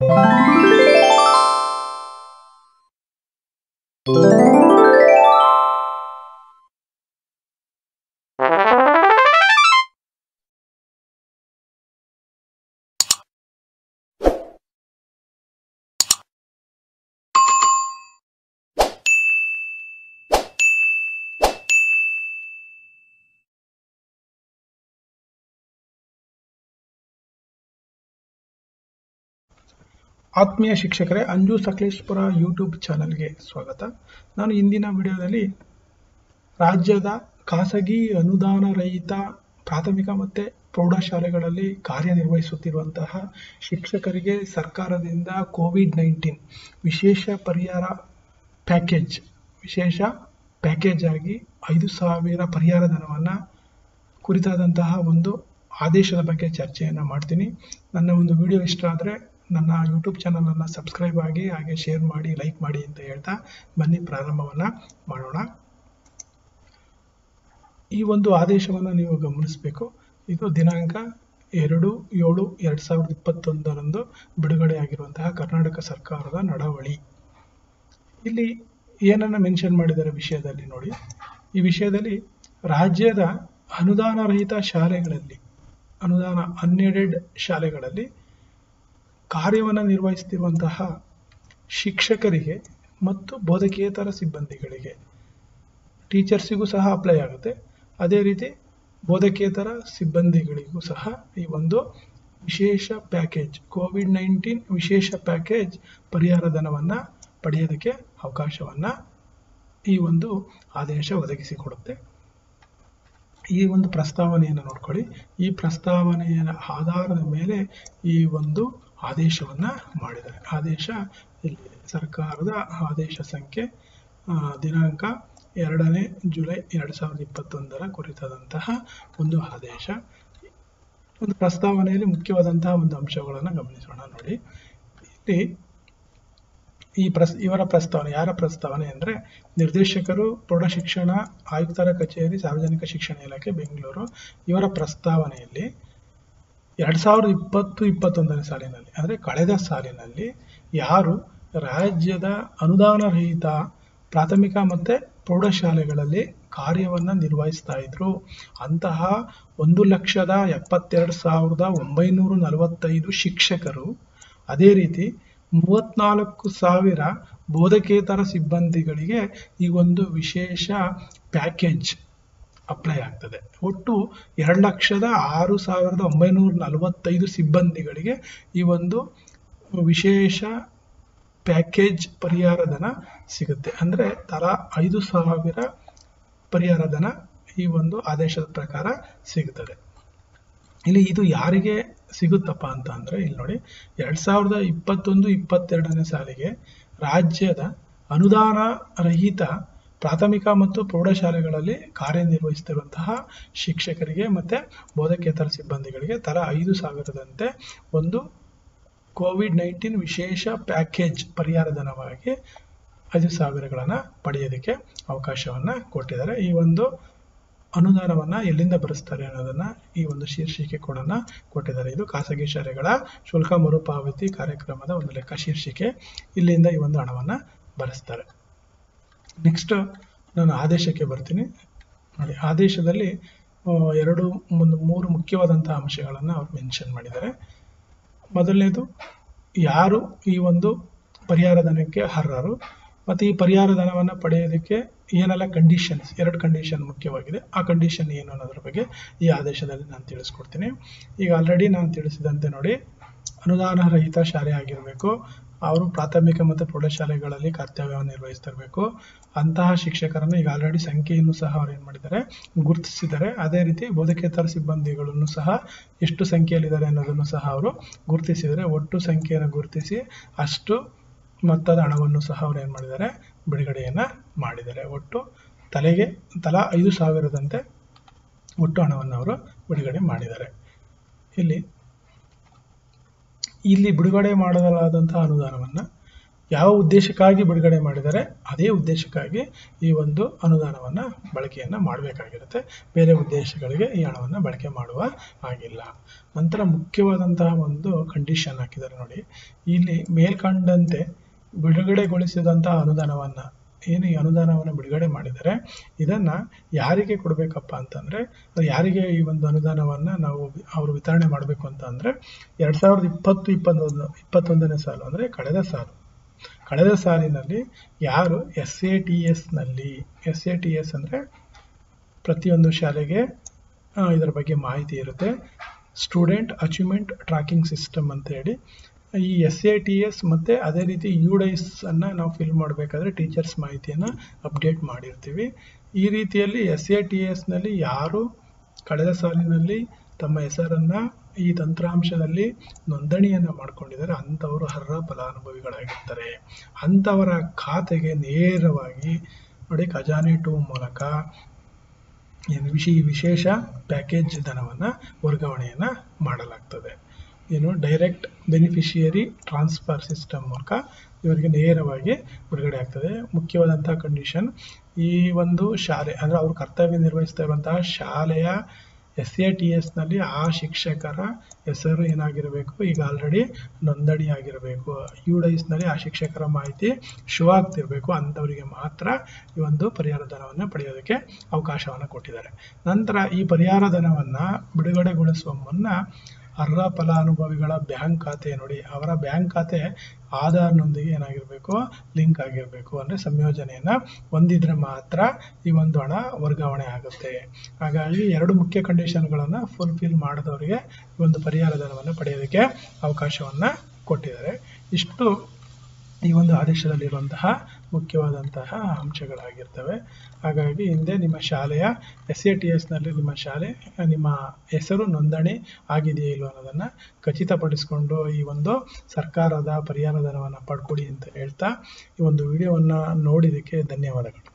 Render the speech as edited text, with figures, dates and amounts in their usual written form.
ಆತ್ಮೀಯ ಶಿಕ್ಷಕರೇ, ಅಂಜು ಸಕ್ಲೇಶ್ಪುರ ಯೂಟ್ಯೂಬ್ ಚಾನಲ್ಗೆ ಸ್ವಾಗತ. ನಾನು ಇಂದಿನ ವಿಡಿಯೋದಲ್ಲಿ ರಾಜ್ಯದ ಖಾಸಗಿ ಅನುದಾನ ರಹಿತ ಪ್ರಾಥಮಿಕ ಮತ್ತು ಪ್ರೌಢಶಾಲೆಗಳಲ್ಲಿ ಕಾರ್ಯನಿರ್ವಹಿಸುತ್ತಿರುವಂತಹ ಶಿಕ್ಷಕರಿಗೆ ಸರ್ಕಾರದಿಂದ ಕೋವಿಡ್-19 ವಿಶೇಷ ಪರಿಹಾರ ಪ್ಯಾಕೇಜ್ ಆಗಿ 5,000 ಪರಿಹಾರ ಧನವನ್ನು ಕುರಿತಾದಂತಹ ಒಂದು ಆದೇಶದ ಬಗ್ಗೆ ಚರ್ಚೆಯನ್ನು ಮಾಡ್ತೀನಿ. ನನ್ನ ಒಂದು ವಿಡಿಯೋ ಇಷ್ಟ ಆದರೆ ನನ್ನ ಯೂಟ್ಯೂಬ್ ಚಾನಲನ್ನು ಸಬ್ಸ್ಕ್ರೈಬ್ ಆಗಿ, ಹಾಗೆ ಶೇರ್ ಮಾಡಿ, ಲೈಕ್ ಮಾಡಿ ಅಂತ ಹೇಳ್ತಾ ಬನ್ನಿ ಪ್ರಾರಂಭವನ್ನು ಮಾಡೋಣ. ಈ ಒಂದು ಆದೇಶವನ್ನು ನೀವು ಗಮನಿಸಬೇಕು. ಇದು ದಿನಾಂಕ 2/7/2021 ಬಿಡುಗಡೆಯಾಗಿರುವಂತಹ ಕರ್ನಾಟಕ ಸರ್ಕಾರದ ನಡವಳಿ. ಇಲ್ಲಿ ಏನನ್ನು ಮೆನ್ಷನ್ ಮಾಡಿದ್ದಾರೆ ವಿಷಯದಲ್ಲಿ ನೋಡಿ. ಈ ವಿಷಯದಲ್ಲಿ ರಾಜ್ಯದ ಅನುದಾನ ರಹಿತ ಶಾಲೆಗಳಲ್ಲಿ, ಅನ್ಎಡೆಡ್ ಶಾಲೆಗಳಲ್ಲಿ ಕಾರ್ಯವನ್ನು ನಿರ್ವಹಿಸುತ್ತಿರುವಂತಹ ಶಿಕ್ಷಕರಿಗೆ ಮತ್ತು ಬೋಧಕೇತರ ಸಿಬ್ಬಂದಿಗಳಿಗೆ, ಟೀಚರ್ಸಿಗೂ ಸಹ ಅಪ್ಲೈ ಆಗುತ್ತೆ, ಅದೇ ರೀತಿ ಬೋಧಕೇತರ ಸಿಬ್ಬಂದಿಗಳಿಗೂ ಸಹ ಈ ಒಂದು ವಿಶೇಷ ಪ್ಯಾಕೇಜ್, ಕೋವಿಡ್-19 ವಿಶೇಷ ಪ್ಯಾಕೇಜ್ ಪರಿಹಾರ ಧನವನ್ನು ಪಡೆಯೋದಕ್ಕೆ ಅವಕಾಶವನ್ನು ಈ ಒಂದು ಆದೇಶ ಒದಗಿಸಿಕೊಡುತ್ತೆ. ಈ ಒಂದು ಪ್ರಸ್ತಾವನೆಯನ್ನು ನೋಡ್ಕೊಳ್ಳಿ. ಈ ಪ್ರಸ್ತಾವನೆಯ ಆಧಾರದ ಮೇಲೆ ಈ ಒಂದು ಆದೇಶವನ್ನು ಮಾಡಿದ್ದಾರೆ. ಆದೇಶ ಇಲ್ಲಿ ಸರ್ಕಾರದ ಆದೇಶ ಸಂಖ್ಯೆ ದಿನಾಂಕ 2 ಜುಲೈ 2021 ಕುರಿತಾದಂತಹ ಒಂದು ಆದೇಶ. ಒಂದು ಪ್ರಸ್ತಾವನೆಯಲ್ಲಿ ಮುಖ್ಯವಾದಂತಹ ಒಂದು ಅಂಶಗಳನ್ನು ಗಮನಿಸೋಣ ನೋಡಿ. ಇಲ್ಲಿ ಇವರ ಪ್ರಸ್ತಾವನೆ, ಯಾರ ಪ್ರಸ್ತಾವನೆ ಅಂದರೆ ನಿರ್ದೇಶಕರು, ಪ್ರೌಢಶಿಕ್ಷಣ ಆಯುಕ್ತರ ಕಚೇರಿ, ಸಾರ್ವಜನಿಕ ಶಿಕ್ಷಣ ಇಲಾಖೆ, ಬೆಂಗಳೂರು. ಇವರ ಪ್ರಸ್ತಾವನೆಯಲ್ಲಿ 2020-21 ಸಾಲಿನಲ್ಲಿ, ಅಂದರೆ ಕಳೆದ ಸಾಲಿನಲ್ಲಿ ಯಾರು ರಾಜ್ಯದ ಅನುದಾನ ರಹಿತ ಪ್ರಾಥಮಿಕ ಮತ್ತು ಪ್ರೌಢಶಾಲೆಗಳಲ್ಲಿ ಕಾರ್ಯವನ್ನು ನಿರ್ವಹಿಸ್ತಾ ಇದ್ರು ಅಂತಹ 1,72,945 ಶಿಕ್ಷಕರು, ಅದೇ ರೀತಿ 34,000 ಬೋಧಕೇತರ ಸಿಬ್ಬಂದಿಗಳಿಗೆ ಈ ಒಂದು ವಿಶೇಷ ಪ್ಯಾಕೇಜ್ ಅಪ್ಲೈ ಆಗ್ತದೆ. ಒಟ್ಟು 2,06,945 ಸಿಬ್ಬಂದಿಗಳಿಗೆ ಈ ಒಂದು ವಿಶೇಷ ಪ್ಯಾಕೇಜ್ ಪರಿಹಾರ ಧನ ಸಿಗುತ್ತೆ. ಅಂದರೆ ತಲಾ 5,000 ಪರಿಹಾರ ಧನ ಈ ಒಂದು ಆದೇಶದ ಪ್ರಕಾರ ಸಿಗುತ್ತದೆ. ಇಲ್ಲಿ ಇದು ಯಾರಿಗೆ ಸಿಗುತ್ತಪ್ಪ ಅಂತ ಅಂದರೆ ಇಲ್ಲಿ ನೋಡಿ, 2021-22 ಸಾಲಿಗೆ ರಾಜ್ಯದ ಅನುದಾನ ರಹಿತ ಪ್ರಾಥಮಿಕ ಮತ್ತು ಪ್ರೌಢಶಾಲೆಗಳಲ್ಲಿ ಕಾರ್ಯನಿರ್ವಹಿಸುತ್ತಿರುವಂತಹ ಶಿಕ್ಷಕರಿಗೆ ಮತ್ತು ಬೋಧಕೇತರ ಸಿಬ್ಬಂದಿಗಳಿಗೆ ತಲಾ 5,000ದಂತೆ ಒಂದು ಕೋವಿಡ್-19 ವಿಶೇಷ ಪ್ಯಾಕೇಜ್ ಪರಿಹಾರ ಧನವಾಗಿ 5,000ಗಳನ್ನು ಪಡೆಯೋದಕ್ಕೆ ಅವಕಾಶವನ್ನು ಕೊಟ್ಟಿದ್ದಾರೆ. ಈ ಒಂದು ಅನುದಾನವನ್ನು ಎಲ್ಲಿಂದ ಭರಿಸ್ತಾರೆ ಅನ್ನೋದನ್ನು ಈ ಒಂದು ಶೀರ್ಷಿಕೆ ಕೂಡ ಕೊಟ್ಟಿದ್ದಾರೆ. ಇದು ಖಾಸಗಿ ಶಾಲೆಗಳ ಶುಲ್ಕ ಮರುಪಾವತಿ ಕಾರ್ಯಕ್ರಮದ ಒಂದು ಲೆಕ್ಕ ಶೀರ್ಷಿಕೆ. ಇಲ್ಲಿಂದ ಈ ಒಂದು ಹಣವನ್ನು ಭರಿಸ್ತಾರೆ. ನೆಕ್ಸ್ಟ್ ನಾನು ಆದೇಶಕ್ಕೆ ಬರ್ತೀನಿ ನೋಡಿ. ಆದೇಶದಲ್ಲಿ 3 ಮುಖ್ಯವಾದಂತಹ ಅಂಶಗಳನ್ನು ಅವ್ರು ಮೆನ್ಷನ್ ಮಾಡಿದ್ದಾರೆ. ಮೊದಲನೇದು, ಯಾರು ಈ ಒಂದು ಪರಿಹಾರ ಧನಕ್ಕೆ ಅರ್ಹರು ಮತ್ತು ಈ ಪರಿಹಾರ ಧನವನ್ನು ಪಡೆಯೋದಕ್ಕೆ ಏನೆಲ್ಲ ಕಂಡೀಷನ್ಸ್, 2 ಕಂಡೀಷನ್ ಮುಖ್ಯವಾಗಿದೆ. ಆ ಕಂಡೀಷನ್ ಏನು ಅನ್ನೋದ್ರ ಬಗ್ಗೆ ಈ ಆದೇಶದಲ್ಲಿ ನಾನು ತಿಳಿಸ್ಕೊಡ್ತೀನಿ. ಈಗ ಆಲ್ರೆಡಿ ನಾನು ತಿಳಿಸಿದಂತೆ ನೋಡಿ, ಅನುದಾನ ರಹಿತ ಶಾಲೆ ಆಗಿರಬೇಕು, ಅವರು ಪ್ರಾಥಮಿಕ ಮತ್ತು ಪ್ರೌಢಶಾಲೆಗಳಲ್ಲಿ ಕರ್ತವ್ಯವನ್ನು ನಿರ್ವಹಿಸ್ತಿರಬೇಕು. ಅಂತಹ ಶಿಕ್ಷಕರನ್ನು ಈಗ ಆಲ್ರೆಡಿ ಸಂಖ್ಯೆಯನ್ನು ಸಹ ಅವ್ರು ಏನು ಮಾಡಿದ್ದಾರೆ, ಗುರುತಿಸಿದ್ದಾರೆ. ಅದೇ ರೀತಿ ಬೋಧಕೇತರ ಸಿಬ್ಬಂದಿಗಳನ್ನು ಸಹ ಎಷ್ಟು ಸಂಖ್ಯೆಯಲ್ಲಿದ್ದಾರೆ ಅನ್ನೋದನ್ನು ಸಹ ಅವರು ಗುರುತಿಸಿದರೆ, ಒಟ್ಟು ಸಂಖ್ಯೆಯನ್ನು ಗುರುತಿಸಿ ಅಷ್ಟು ಮೊತ್ತದ ಹಣವನ್ನು ಸಹ ಅವ್ರು ಏನು ಮಾಡಿದ್ದಾರೆ, ಬಿಡುಗಡೆಯನ್ನು ಮಾಡಿದ್ದಾರೆ. ಒಟ್ಟು ತಲಾ 5,000ದಂತೆ ಒಟ್ಟು ಹಣವನ್ನು ಅವರು ಬಿಡುಗಡೆ ಮಾಡಿದ್ದಾರೆ. ಇಲ್ಲಿ ಬಿಡುಗಡೆ ಮಾಡಲಾದಂತಹ ಅನುದಾನವನ್ನು ಯಾವ ಉದ್ದೇಶಕ್ಕಾಗಿ ಬಿಡುಗಡೆ ಮಾಡಿದರೆ ಅದೇ ಉದ್ದೇಶಕ್ಕಾಗಿ ಈ ಒಂದು ಅನುದಾನವನ್ನು ಬಳಕೆಯನ್ನು ಮಾಡಬೇಕಾಗಿರುತ್ತೆ. ಬೇರೆ ಉದ್ದೇಶಗಳಿಗೆ ಈ ಹಣವನ್ನು ಬಳಕೆ ಮಾಡುವ ಹಾಗಿಲ್ಲ. ನಂತರ ಮುಖ್ಯವಾದಂತಹ ಒಂದು ಕಂಡೀಷನ್ ಹಾಕಿದ್ದಾರೆ ನೋಡಿ. ಇಲ್ಲಿ ಮೇಲ್ಕಂಡಂತೆ ಬಿಡುಗಡೆಗೊಳಿಸಿದಂತಹ ಅನುದಾನವನ್ನು ಏನು ಈ ಅನುದಾನವನ್ನು ಬಿಡುಗಡೆ ಮಾಡಿದರೆ ಇದನ್ನು ಯಾರಿಗೆ ಕೊಡಬೇಕಪ್ಪ ಅಂತಂದರೆ, ಯಾರಿಗೆ ಈ ಒಂದು ಅನುದಾನವನ್ನು ನಾವು ಅವರು ವಿತರಣೆ ಮಾಡಬೇಕು ಅಂತ ಅಂದರೆ 2020-21ನೇ ಸಾಲು ಅಂದರೆ ಕಳೆದ ಸಾಲಿನಲ್ಲಿ ಯಾರು SATSನಲ್ಲಿ SATS ಅಂದರೆ ಪ್ರತಿಯೊಂದು ಶಾಲೆಗೆ ಇದರ ಬಗ್ಗೆ ಮಾಹಿತಿ ಇರುತ್ತೆ. ಸ್ಟೂಡೆಂಟ್ ಅಚೀವ್ಮೆಂಟ್ ಟ್ರ್ಯಾಕಿಂಗ್ ಸಿಸ್ಟಮ್ ಅಂತ ಹೇಳಿ ಈ SATS ಮತ್ತು ಅದೇ ರೀತಿ UDIS ಅನ್ನು ನಾವು ಫಿಲ್ ಮಾಡಬೇಕಾದ್ರೆ ಟೀಚರ್ಸ್ ಮಾಹಿತಿಯನ್ನು ಅಪ್ಡೇಟ್ ಮಾಡಿರ್ತೀವಿ. ಈ ರೀತಿಯಲ್ಲಿ SATSನಲ್ಲಿ ಯಾರು ಕಳೆದ ಸಾಲಿನಲ್ಲಿ ತಮ್ಮ ಹೆಸರನ್ನು ಈ ತಂತ್ರಾಂಶದಲ್ಲಿ ನೋಂದಣಿಯನ್ನು ಮಾಡ್ಕೊಂಡಿದ್ದಾರೆ ಅಂಥವರು ಅರ್ಹ ಫಲಾನುಭವಿಗಳಾಗಿರ್ತಾರೆ. ಅಂಥವರ ಖಾತೆಗೆ ನೇರವಾಗಿ ನೋಡಿ ಖಜಾನೆ 2 ಮೂಲಕ ವಿಶೇಷ ಪ್ಯಾಕೇಜ್ ಧನವನ್ನು ವರ್ಗಾವಣೆಯನ್ನು ಮಾಡಲಾಗ್ತದೆ. ಏನು ಡೈರೆಕ್ಟ್ ಬೆನಿಫಿಷಿಯರಿ ಟ್ರಾನ್ಸ್ಫರ್ ಸಿಸ್ಟಮ್ ಮೂಲಕ ಇವರಿಗೆ ನೇರವಾಗಿ ಬಿಡುಗಡೆ ಆಗ್ತದೆ. ಮುಖ್ಯವಾದಂತಹ ಕಂಡೀಷನ್, ಈ ಒಂದು ಶಾಲೆ ಅಂದರೆ ಅವರು ಕರ್ತವ್ಯ ನಿರ್ವಹಿಸ್ತಾ ಇರುವಂತಹ ಶಾಲೆಯ SATSನಲ್ಲಿ ಆ ಶಿಕ್ಷಕರ ಹೆಸರು ಏನಾಗಿರಬೇಕು, ಈಗ ಆಲ್ರೆಡಿ ನೋಂದಣಿ ಆಗಿರಬೇಕು. UDISನಲ್ಲಿ ಆ ಶಿಕ್ಷಕರ ಮಾಹಿತಿ ಶೋ ಆಗ್ತಿರಬೇಕು. ಅಂಥವರಿಗೆ ಮಾತ್ರ ಈ ಒಂದು ಪರಿಹಾರ ಧನವನ್ನು ಪಡೆಯೋದಕ್ಕೆ ಅವಕಾಶವನ್ನು ಕೊಟ್ಟಿದ್ದಾರೆ. ನಂತರ ಈ ಪರಿಹಾರ ಧನವನ್ನು ಬಿಡುಗಡೆಗೊಳಿಸುವ ಮುನ್ನ ಅರ್ಹ ಫಲಾನುಭವಿಗಳ ಬ್ಯಾಂಕ್ ಖಾತೆ ನೋಡಿ, ಅವರ ಬ್ಯಾಂಕ್ ಖಾತೆ ಆಧಾರ್ನೊಂದಿಗೆ ಏನಾಗಿರಬೇಕು, ಲಿಂಕ್ ಆಗಿರಬೇಕು. ಅಂದರೆ ಸಂಯೋಜನೆಯನ್ನು ಹೊಂದಿದ್ರೆ ಮಾತ್ರ ಈ ಒಂದು ಹಣ ವರ್ಗಾವಣೆ ಆಗುತ್ತೆ. ಹಾಗಾಗಿ 2 ಮುಖ್ಯ ಕಂಡೀಷನ್ಗಳನ್ನು ಫುಲ್ಫಿಲ್ ಮಾಡಿದವರಿಗೆ ಈ ಒಂದು ಪರಿಹಾರ ಧನವನ್ನು ಪಡೆಯೋದಕ್ಕೆ ಅವಕಾಶವನ್ನು ಕೊಟ್ಟಿದ್ದಾರೆ. ಇಷ್ಟು ಈ ಒಂದು ಆದೇಶದಲ್ಲಿರುವಂತಹ ಮುಖ್ಯವಾದಂತಹ ಅಂಶಗಳಾಗಿರ್ತವೆ. ಹಾಗಾಗಿ ಹಿಂದೆ ನಿಮ್ಮ ಶಾಲೆಯ SATSನಲ್ಲಿ ನಿಮ್ಮ ಹೆಸರು ನೋಂದಣಿ ಆಗಿದೆಯೇ ಇಲ್ಲೋ ಅನ್ನೋದನ್ನು ಖಚಿತಪಡಿಸಿಕೊಂಡು ಈ ಒಂದು ಸರ್ಕಾರದ ಪರಿಹಾರ ಧನವನ್ನು ಪಡ್ಕೊಡಿ ಅಂತ ಹೇಳ್ತಾ ಈ ಒಂದು ವಿಡಿಯೋವನ್ನು ನೋಡಿದ್ದಕ್ಕೆ ಧನ್ಯವಾದಗಳು.